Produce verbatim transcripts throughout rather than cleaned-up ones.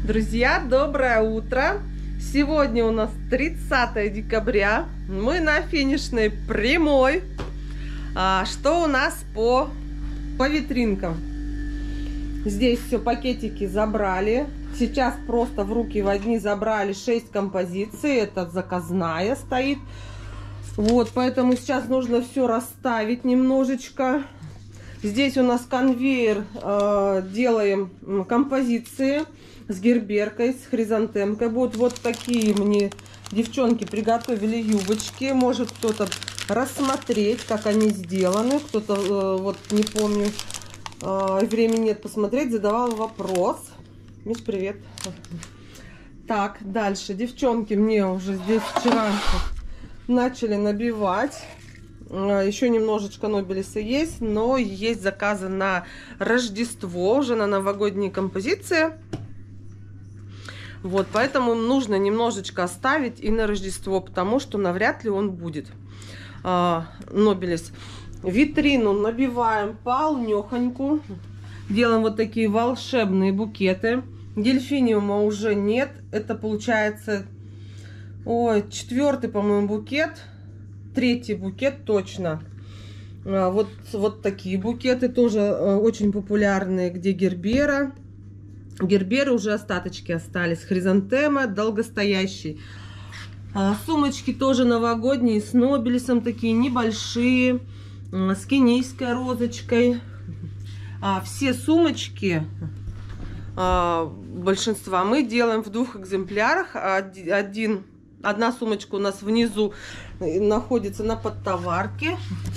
Друзья, доброе утро! Сегодня у нас тридцатое декабря. Мы на финишной прямой. А, что у нас по, по витринкам? Здесь все, пакетики забрали. Сейчас просто в руки в одни забрали шесть композиций. Это заказная стоит. Вот, поэтому сейчас нужно все расставить немножечко. Здесь у нас конвейер. Э, делаем композиции с герберкой, с хризантемкой. Вот, вот такие мне девчонки приготовили юбочки. Может кто-то рассмотреть, как они сделаны. Кто-то, э, вот не помню, э, времени нет посмотреть, задавал вопрос. Миш, привет. Так, дальше. Девчонки мне уже здесь вчера начали набивать. Еще немножечко Нобелеса есть, но есть заказы на Рождество, уже на новогодние композиции. Вот, поэтому нужно немножечко оставить и на Рождество, потому что навряд ли он будет. А, Нобелес. Витрину набиваем полнехоньку. Делаем вот такие волшебные букеты. Дельфиниума уже нет. Это получается, ой, четвертый, по-моему, букет. Третий букет точно. А, вот, вот такие букеты тоже а, очень популярные, где гербера. Герберы уже остаточки остались. Хризантема долгостоящий. А, сумочки тоже новогодние с Нобелесом, такие небольшие, а, с кенийской розочкой. А, все сумочки, а, большинства, мы делаем в двух экземплярах. Один, одна сумочка у нас внизу находится на подтоварке.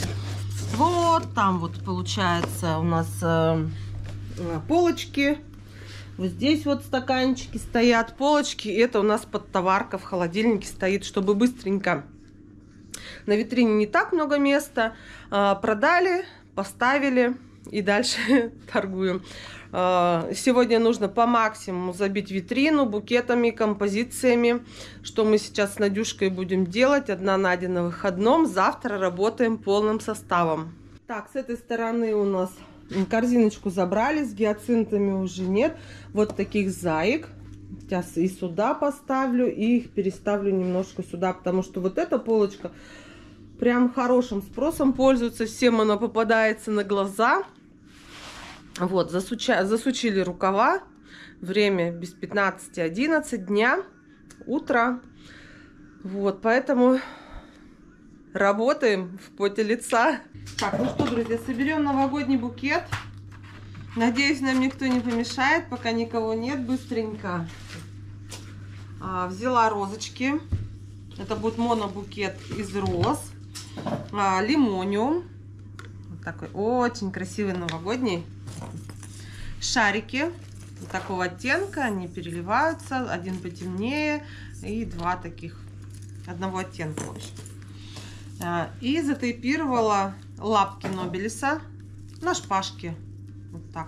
Вот там вот получается у нас а, полочки. Вот здесь вот стаканчики стоят, полочки. Это у нас подтоварка в холодильнике стоит, чтобы быстренько. На витрине не так много места. Продали, поставили и дальше торгуем. Сегодня нужно по максимуму забить витрину букетами, композициями. Что мы сейчас с Надюшкой будем делать. Одна Надя на выходном. Завтра работаем полным составом. Так, с этой стороны у нас... Корзиночку забрали, с гиацинтами уже нет. Вот таких заек. Сейчас и сюда поставлю, и их переставлю немножко сюда, потому что вот эта полочка прям хорошим спросом пользуется. Всем она попадается на глаза. Вот, засуча... засучили рукава. Время без пятнадцати одиннадцать дня, утро. Вот, поэтому работаем в поте лица. Так, ну что, друзья, соберем новогодний букет. Надеюсь, нам никто не помешает, пока никого нет, быстренько. А, взяла розочки. Это будет монобукет из роз. А, лимониум. Вот такой очень красивый новогодний. Шарики вот такого оттенка, они переливаются. Один потемнее и два таких одного оттенка, в общем. И затейпировала лапки Нобелеса на шпажке. Вот так.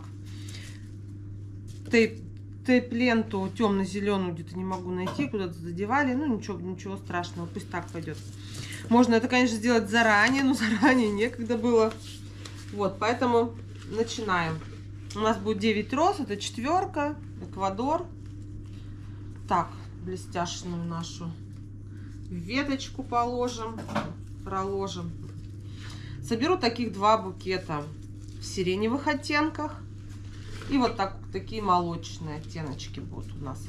Тейп, тейп-ленту темно-зеленую где-то не могу найти. Куда-то задевали. Ну, ничего, ничего страшного. Пусть так пойдет. Можно это, конечно, сделать заранее, но заранее некогда было. Вот, поэтому начинаем. У нас будет девять роз. Это четверка. Эквадор. Так, блестяшную нашу веточку положим. Проложим. Соберу таких два букета в сиреневых оттенках. И вот так, такие молочные оттеночки будут у нас.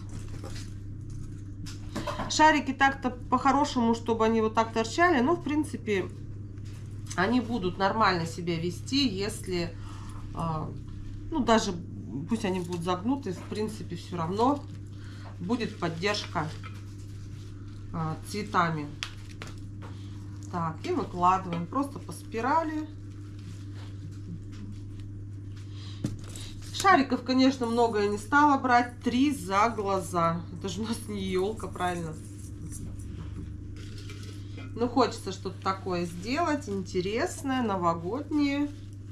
Шарики так-то по-хорошему, чтобы они вот так торчали. Но, в принципе, они будут нормально себя вести, если, ну, даже пусть они будут загнуты, в принципе, все равно будет поддержка цветами. Так, и выкладываем просто по спирали. Шариков, конечно, много я не стала брать. Три за глаза. Это же у нас не елка, правильно? Ну, хочется что-то такое сделать, интересное, новогоднее.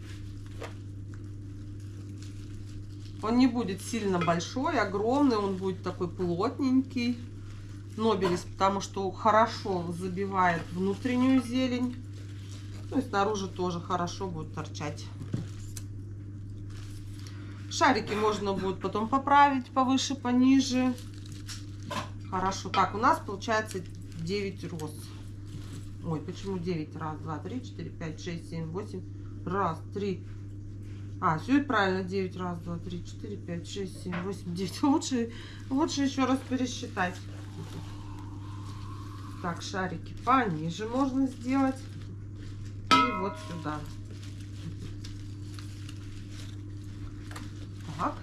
Он не будет сильно большой, огромный, он будет такой плотненький. Нобелес, потому что хорошо забивает внутреннюю зелень. Ну и снаружи тоже хорошо будет торчать. Шарики можно будет потом поправить повыше, пониже. Хорошо. Так, у нас получается девять роз. Ой, почему девять? Раз, два, три, четыре, пять, шесть, семь, восемь. Раз, три. А, все это правильно. девять, раз, два, три, четыре, пять, шесть, семь, восемь, девять. Лучше, лучше еще раз пересчитать. Так, шарики пониже можно сделать. И вот сюда. Так.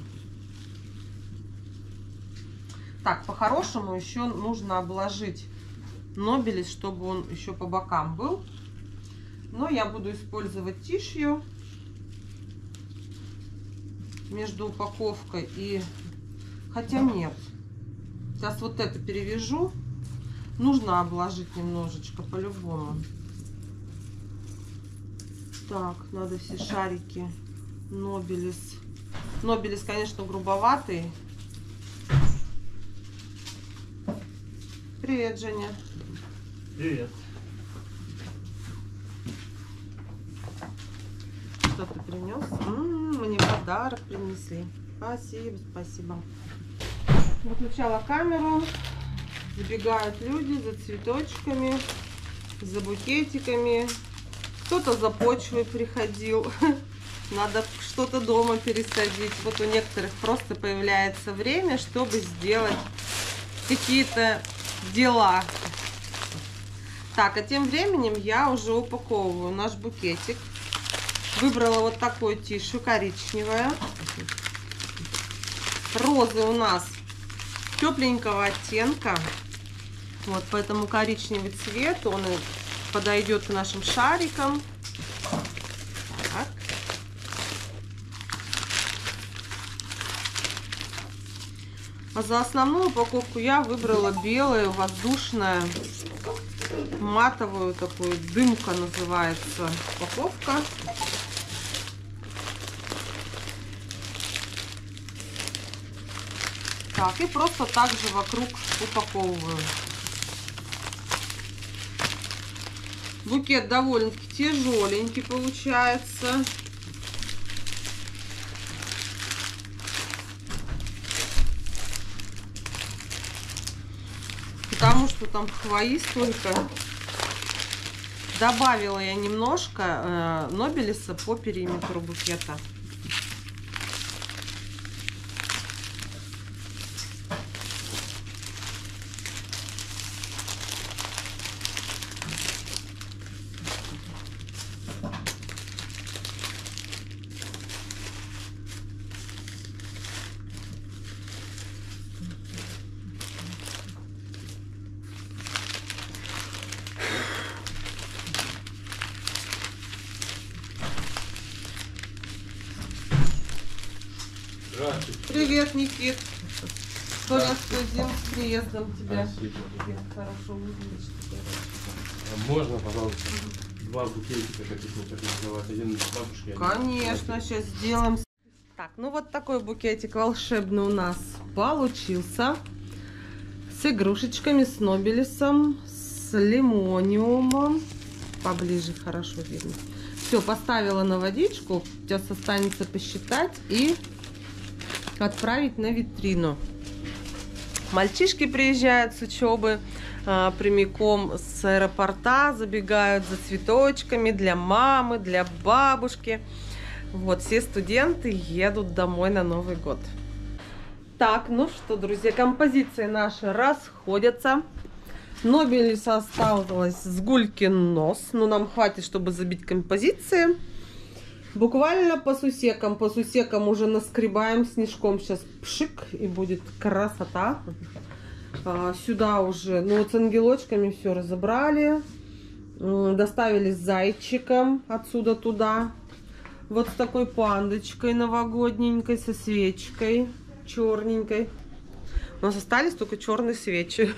Так, по-хорошему еще нужно обложить Нобелис, чтобы он еще по бокам был. Но я буду использовать тишью между упаковкой и... Хотя нет. Сейчас вот это перевяжу. Нужно обложить немножечко по-любому. Так, надо все шарики. Нобелис. Нобелис, конечно, грубоватый. Привет, Женя. Привет. Что ты принес? М-м, мне подарок принесли. Спасибо, спасибо. Выключала камеру. Забегают люди за цветочками, за букетиками. Кто-то за почвой приходил. Надо что-то дома пересадить. Вот у некоторых просто появляется время, чтобы сделать какие-то дела. Так, а тем временем я уже упаковываю наш букетик. Выбрала вот такую тишу, коричневая. Розы у нас тепленького оттенка. Вот, поэтому коричневый цвет, он и подойдет к нашим шарикам. Так. А за основную упаковку я выбрала белую, воздушную, матовую такую, дымка называется упаковка. Так, и просто так же вокруг упаковываю. Букет довольно-таки тяжеленький получается. Потому что там хвои столько. Добавила я немножко э, Нобелиса по периметру букета. Привет, Никит. Толя, студент, с приездом тебя. Спасибо. Хорошо выглядишь. А можно, пожалуйста, два букетика каких-нибудь организовать? Один для бабушки. Конечно, сейчас сделаем. Так, ну вот такой букетик волшебный у нас получился. С игрушечками, с Нобелисом, с лимониумом. Поближе хорошо видно. Все, поставила на водичку. Сейчас останется посчитать и отправить на витрину. Мальчишки приезжают с учебы а, прямиком с аэропорта, забегают за цветочками для мамы, для бабушки. Вот, все студенты едут домой на Новый год. Так, ну что, друзья, композиции наши расходятся. Нобелис осталось с Гулькин нос, но нам хватит, чтобы забить композиции. Буквально по сусекам, по сусекам уже наскребаем снежком. Сейчас пшик, и будет красота. А, сюда уже, ну вот с ангелочками все разобрали. Доставили с зайчиком отсюда туда. Вот с такой пандочкой новогодненькой, со свечкой черненькой. У нас остались только черные свечи.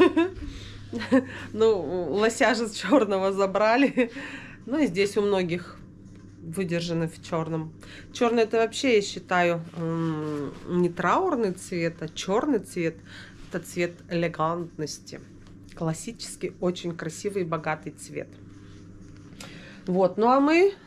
Ну, лося же с черного забрали. Ну и здесь у многих выдержаны в черном. Черный — это вообще, я считаю, не траурный цвет, а черный цвет. Это цвет элегантности. Классический, очень красивый и богатый цвет. Вот, ну а мы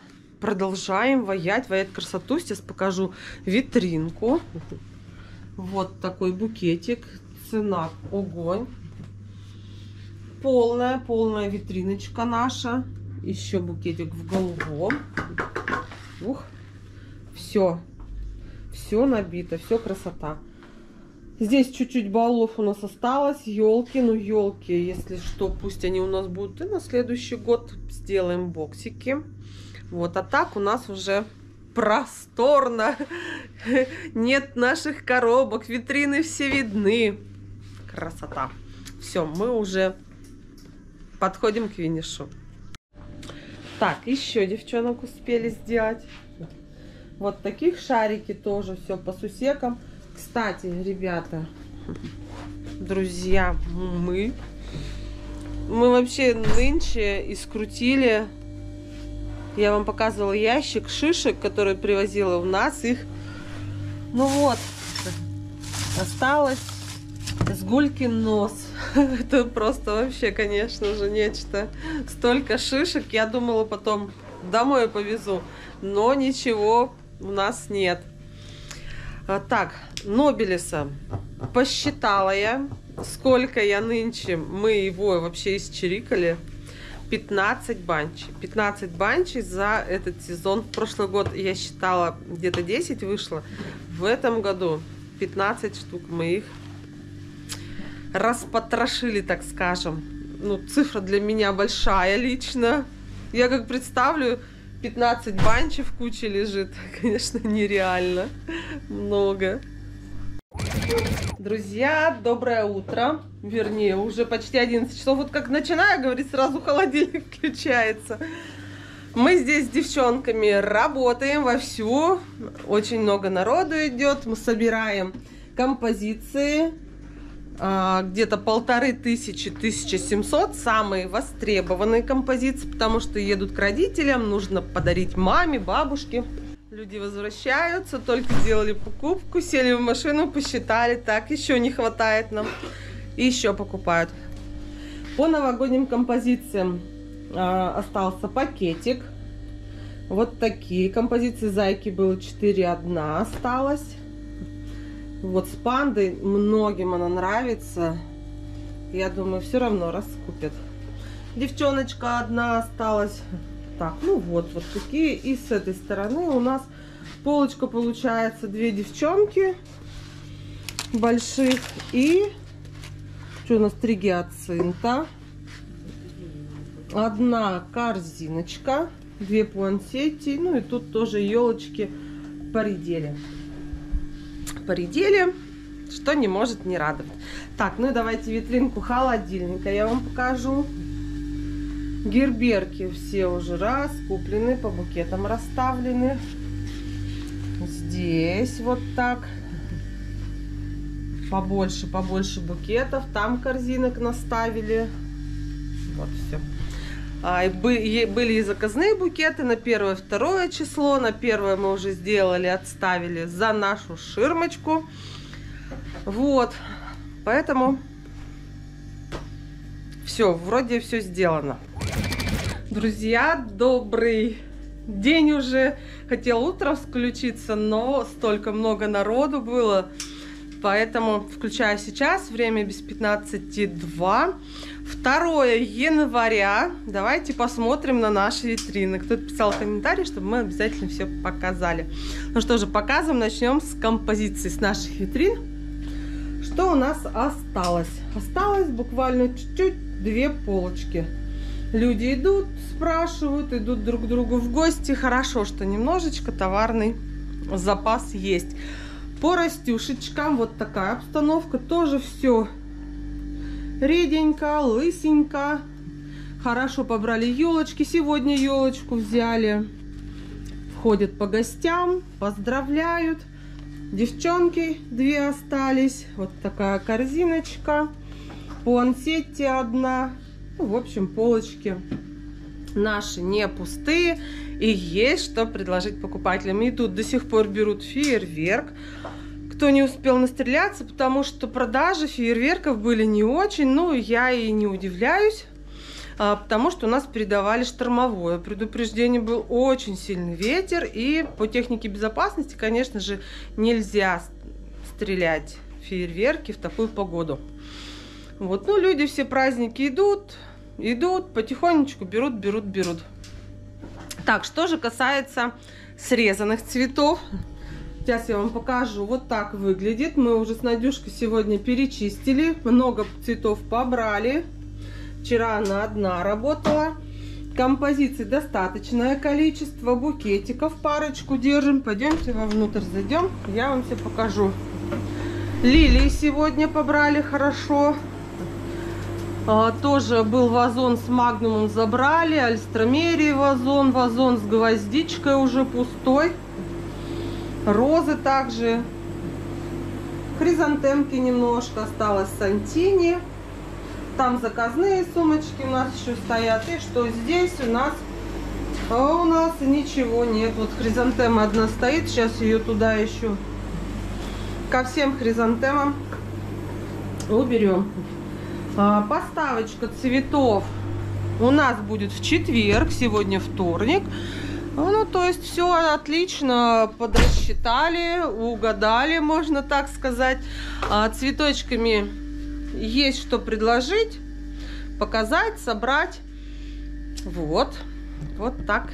продолжаем ваять, ваять красоту. Сейчас покажу витринку. Вот такой букетик. Цена огонь. Полная, полная витриночка наша. Еще букетик в голубом. Ух. Все. Все набито, все красота. Здесь чуть-чуть баллов у нас осталось. Елки, ну елки, если что, пусть они у нас будут и на следующий год. Сделаем боксики. Вот, а так у нас уже просторно. Нет наших коробок, витрины все видны. Красота. Все, мы уже подходим к финишу. Так, еще девчонок успели сделать. Вот таких шарики тоже, все по сусекам. Кстати, ребята, друзья, мы, мы вообще нынче искрутили. Я вам показывала ящик шишек, которые привозила у нас. Их, ну вот, осталось с гулькин нос. Это просто вообще, конечно же, нечто. Столько шишек. Я думала, потом домой повезу. Но ничего у нас нет. Так, Нобелеса посчитала я, сколько я нынче, мы его вообще исчирикали. пятнадцать банчей. пятнадцать банчей за этот сезон. В прошлый год я считала где-то десять вышло. В этом году пятнадцать штук мы их распотрошили, так скажем. Ну, цифра для меня большая лично. Я как представлю, пятнадцать банчей в куче лежит. Конечно, нереально много. Друзья, доброе утро. Вернее, уже почти одиннадцать часов. Вот как начинаю говорить, сразу холодильник включается. Мы здесь с девчонками работаем вовсю. Очень много народу идет. Мы собираем композиции. Где-то полторы тысячи, тысяча семьсот самые востребованные композиции, потому что едут к родителям, нужно подарить маме, бабушке. Люди возвращаются, только сделали покупку, сели в машину, посчитали, так, еще не хватает нам, и еще покупают. По новогодним композициям а, остался пакетик. Вот такие композиции. Зайки было четыре, одна осталась. Вот с пандой многим она нравится. Я думаю, все равно раскупят. Девчоночка одна осталась. Так, ну вот, вот такие. И с этой стороны у нас полочка получается. Две девчонки больших. И что у нас? Три гиацинта. Одна корзиночка. Две пуансетти. Ну и тут тоже елочки поредели. Поредели, что не может не радовать. Так, ну и давайте витринку холодильника я вам покажу. Герберки все уже раскуплены, по букетам расставлены. Здесь вот так. Побольше, побольше букетов. Там корзинок наставили. Вот все. А, и были и заказные букеты на первое, второе число. На первое мы уже сделали, отставили за нашу ширмочку. Вот. Поэтому все, вроде все сделано. Друзья, добрый день уже. Хотела утром включиться, но столько много народу было. Поэтому включаю сейчас. Время без пятнадцати два. второе января. Давайте посмотрим на наши витрины. Кто-то писал комментарий, чтобы мы обязательно все показали. Ну что же, показываем. Начнем с композиции, с наших витрин. Что у нас осталось? Осталось буквально чуть-чуть две полочки. Люди идут, спрашивают, идут друг к другу в гости. Хорошо, что немножечко товарный запас есть. По растюшечкам вот такая обстановка. Тоже все реденько, лысенько. Хорошо побрали елочки. Сегодня елочку взяли. Входят по гостям, поздравляют. Девчонки две остались. Вот такая корзиночка. Пуансетти одна. Ну, в общем, полочки наши не пустые. И есть что предложить покупателям. И тут до сих пор берут фейерверк. Кто не успел настреляться, потому что продажи фейерверков были не очень. Ну, я и не удивляюсь. потому что у нас передавали штормовое предупреждение, был очень сильный ветер, и по технике безопасности, конечно же, нельзя стрелять фейерверки в такую погоду. Вот, ну, люди все праздники идут, идут, потихонечку берут, берут, берут. Так, что же касается срезанных цветов, сейчас я вам покажу. Вот так выглядит. Мы уже с Надюшкой сегодня перечистили, много цветов побрали. Вчера она одна работала. Композиций достаточное количество, букетиков парочку держим. Пойдемте вовнутрь зайдем, я вам все покажу. Лилии сегодня побрали хорошо. А, тоже был вазон с магнумом, забрали. Альстромерии вазон, вазон с гвоздичкой уже пустой. Розы также. Хризантемки немножко осталось, сантини. Там заказные сумочки у нас еще стоят. И что здесь у нас? А у нас ничего нет. Вот хризантема одна стоит. Сейчас ее туда еще ко всем хризантемам уберем. А, поставочка цветов у нас будет в четверг. Сегодня вторник. Ну, то есть все отлично подрасчитали, угадали, можно так сказать. А, цветочками есть что предложить, показать, собрать. Вот, вот так,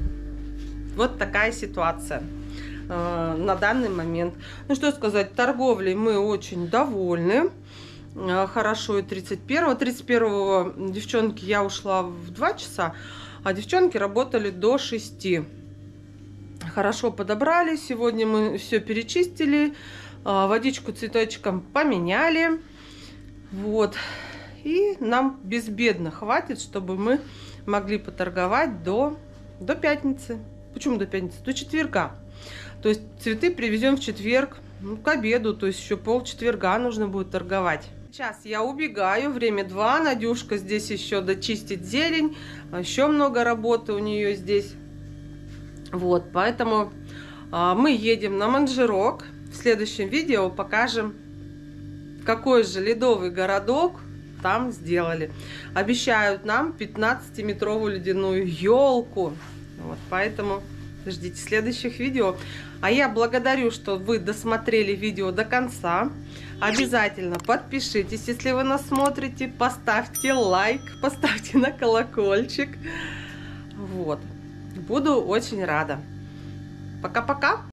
вот такая ситуация э, на данный момент. Ну, что сказать, торговлей мы очень довольны. Э, хорошо и тридцать первого. тридцать первого девчонки я ушла в два часа, а девчонки работали до шести. Хорошо подобрали. Сегодня мы все перечистили, э, водичку цветочкам поменяли. Вот, и нам безбедно хватит, чтобы мы могли поторговать до, до пятницы. Почему до пятницы? До четверга. То есть цветы привезем в четверг, ну, к обеду, то есть еще пол четверга нужно будет торговать. Сейчас я убегаю, время два, Надюшка здесь еще дочистит зелень, еще много работы у нее здесь. Вот, поэтому а, мы едем на Манжерок. В следующем видео покажем, какой же ледовый городок там сделали. Обещают нам пятнадцатиметровую ледяную елку. Вот, поэтому ждите следующих видео. А я благодарю, что вы досмотрели видео до конца. Обязательно подпишитесь, если вы нас смотрите. Поставьте лайк, поставьте на колокольчик. Вот. Буду очень рада. Пока-пока.